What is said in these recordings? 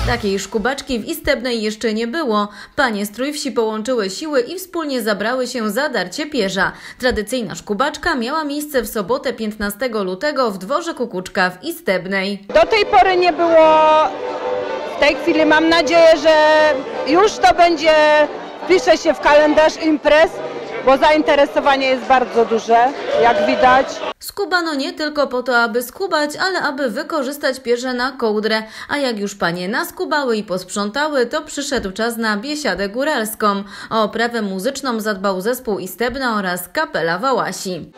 Takiej szkubaczki w Istebnej jeszcze nie było. Panie z Trójwsi połączyły siły i wspólnie zabrały się za darcie pierza. Tradycyjna szkubaczka miała miejsce w sobotę 15 lutego w dworze Kukuczka w Istebnej. Do tej pory nie było, w tej chwili mam nadzieję, że już to będzie, wpisze się w kalendarz imprez, bo zainteresowanie jest bardzo duże, jak widać. Skubano nie tylko po to, aby skubać, ale aby wykorzystać pierze na kołdrę. A jak już panie naskubały i posprzątały, to przyszedł czas na biesiadę góralską. O oprawę muzyczną zadbał zespół Istebna oraz kapela Wałasi.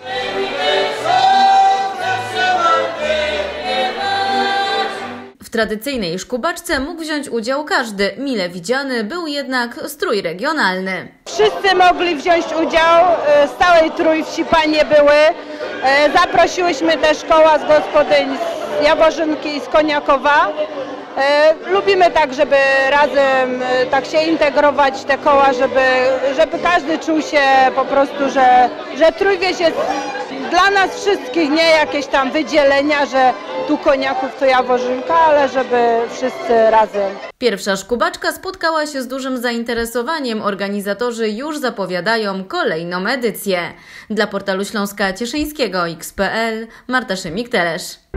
W tradycyjnej szkubaczce mógł wziąć udział każdy. Mile widziany był jednak strój regionalny. Wszyscy mogli wziąć udział, z całej Trójwsi panie były. Zaprosiłyśmy też koła z gospodyń z Jaworzynki i z Koniakowa. Lubimy tak, żeby razem tak się integrować te koła, żeby każdy czuł się po prostu, że Trójwieś jest dla nas wszystkich, nie jakieś tam wydzielenia, że tu Koniaków, to Jaworzynka, ale żeby wszyscy razem. Pierwsza szkubaczka spotkała się z dużym zainteresowaniem. Organizatorzy już zapowiadają kolejną edycję. Dla portalu Śląska Cieszyńskiego XPL Marta Szymik-Telesz.